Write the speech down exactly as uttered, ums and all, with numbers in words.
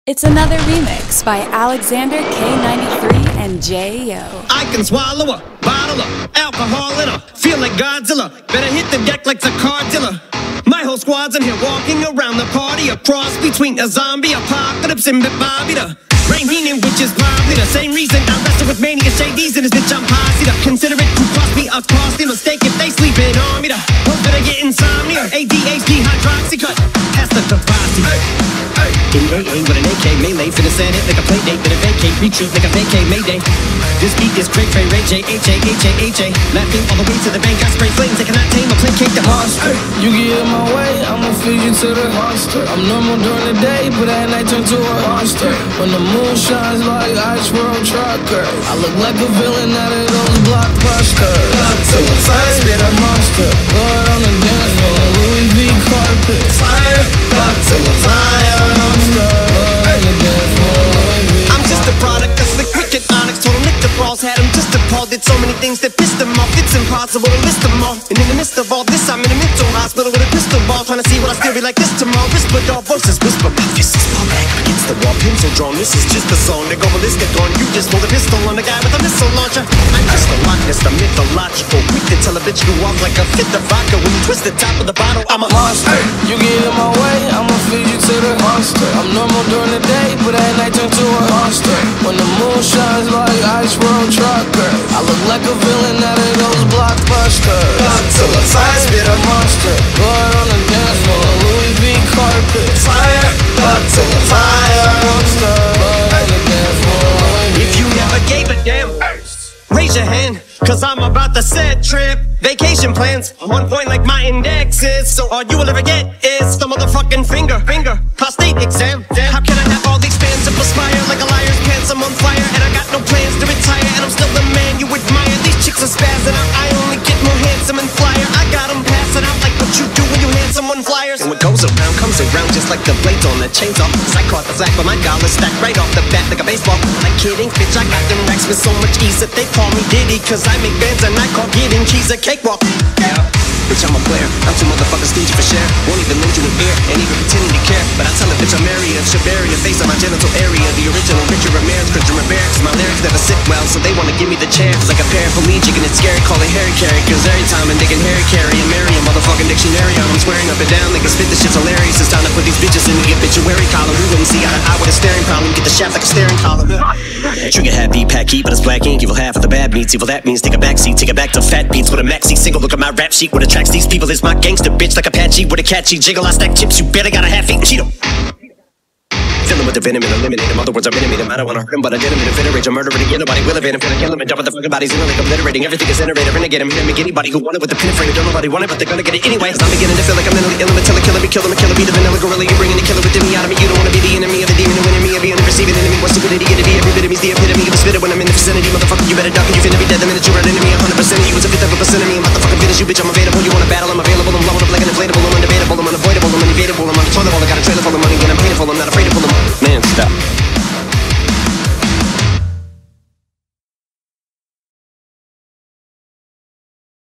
It's another remix by Alexander K ninety-three and J O. I can swallow a bottle of alcohol in a feel like Godzilla. Better hit the deck like the car dealer. My whole squad's in here walking around the party, a cross between a zombie apocalypse and Bobby the Rain Heenan, which is probably the same reason I wrestle with mania shades in this bitch. I'm posse to consider it to cost me a costly mistake if they sleeping on me to hope that I get insomnia. A D H D hydroxy cut, that's the capacity. In A A with an A K melee, finna set it like a play date, then a vacate, retreat like a vacay mayday. This beat is cray cray, Ray J, H A, H A, H A. Laughing all the way to the bank, I spray flames, they cannot tame or placate the monster. You get in my way, I'ma feed you to the monster. I'm normal during the day, but at night turn to a monster. When the moon shines like Ice World Trucker, I look like a villain out of those blockbusters. Till the fire, spit a monster. Lord on the dance floor, Louis V carpet. Fire, back to the fire, monster. Lord on the dance floor, Louis V. I'm just a product of slick cricket onyx. Total Nick the Brawls had him just appalled. Did so many things that pissed him off. It's impossible to list them all. And in the midst of all this, I'm in a mental hospital with a crystal ball, trying to see what I still be like this tomorrow. Whisper dog voices whisper, my fist is fall back against the wall, pencil drawn. This is just a song. They go ballistic on you. Just hold a pistol on the guy with a missile launcher. I'm Crystal Loch Ness, the mythological. Quick to tell a bitch you off like a fifth of vodka. When you twist the top of the bottle, I'm a monster. You get in my way, I'ma feed you to the monster. I'm normal during the day, but at night turn to a monster. When the moon shines like Ice World Trucker, I look like a villain out of those blockbusters. Till the fire, spit a monster. Blood on the dance floor, Louis V carpet. Fire, up to the fire, monster. Blood on the dance floor, Louis V. If you never gave a damn, raise your hand, cause I'm about to set trip. Vacation plans on one point like my index is. So all you will ever get is the motherfucking finger, finger, prostate exam. Damn. How can I have all these fans and perspire like a liar's pants? I'm on fire and I got no plans to retire, and I'm still the man you admire. These chicks are spazzing out, I only get more handsome and flyer. I got them passing out like what you do when you hand someone flyers. And what goes around comes around just like the blades on the chainsaw. Cause I caught the flag but my dollar stacked right off the bat like a baseball. I'm like kidding, bitch, I got them racks with so much ease that they call me Diddy. Cause I make bands and I call getting keys a cakewalk. Yeah, bitch, I'm a player. I'm too motherfucking stingy for share. Won't even lend you an ear, ain't even pretending to care. But I tell a bitch I'm married if she'll bury a face on my genital area. The original Richard Ramirez, Christian Rivera. Cause my lyrics never sit well, so they wanna give me the chance. Like a paraplegic and it's scary, call it Harry Carry. Cause every time I'm digging Harry Carry and marry a motherfucking dictionary, I'm swearing up and down, they can spit this shit's hilarious. It's time to put these bitches in the obituary column. Who wouldn't see eye to eye with a staring problem? Get the shaft like a staring column. Trigger happy, pack heat, but it's black ink. Evil half of the bad meats. Evil that means take a backseat, take it back to fat beats with a maxi single. Look at my rap sheet. What attracts these people is my gangster bitch like Apache with a catchy jiggle. I stack chips, you better got a half eat Cheeto. Fill him with the venom and eliminate him. Other words, I'm intimate him. I don't wanna hurt him, but I did him in a fit of rage. I'm murdering again. Nobody will evade him. Finna kill him and dump the fucking bodies in like obliterating. Everything is iterative. Renegade him. Hit him. Anybody who wanted with the pin frame. Don't nobody want it, but they're gonna get it anyway. I'm beginning to feel like I'm mentally ill until I kill him. Be kill him. Kill him. Be the vanilla gorilla. You're bringing the killer within me out of me. You don't wanna be the enemy of the demon. The enemy of being the receiving enemy. What's stupidity gonna be? Every bit of me's the epitome of a spitter when I'm in the vicinity. Motherfucker, you better duck and you finna be dead the minute you run into me. one hundred percent of you was a fifth of a percent of me. I'm about to fucking finish you, bitch. I'm available. You wanna battle? I'm available. I'm blowing up like an inflatable. I'm undebatable. I'm unavoidable. I'm unevadable. I'm uncontrollable. I got a trailer full of money and I'm painful. I'm not afraid of